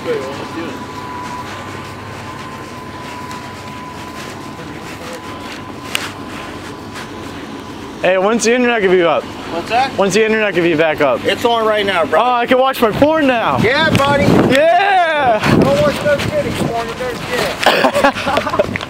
Wait, what am I doing? Hey, when's the internet give you up? What's that? When's the internet give you back up? It's on right now, bro. Oh, I can watch my porn now. Yeah, buddy. Yeah! Don't watch those kitties, porn, those kids.